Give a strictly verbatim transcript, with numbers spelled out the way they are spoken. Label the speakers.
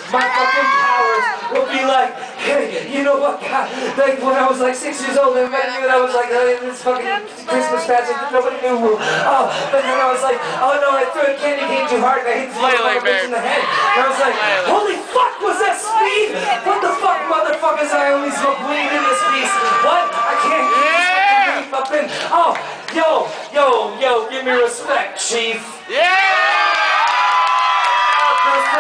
Speaker 1: my fucking powers will be like, hey, you know what, God, like when I was like six years old, everybody knew that I was like, oh, this fucking Christmas pageant that nobody knew. Oh, but then I was like, oh no, I threw a candy cane too hard and I hit this motherfucker bitch in the head. And I was like, holy fuck, was that speed? What the fuck, motherfuckers, I only smoke weed in this piece. What? I can't keep this fucking beef up in. Oh, yo, yo, yo, give me respect, Chief.
Speaker 2: Yeah!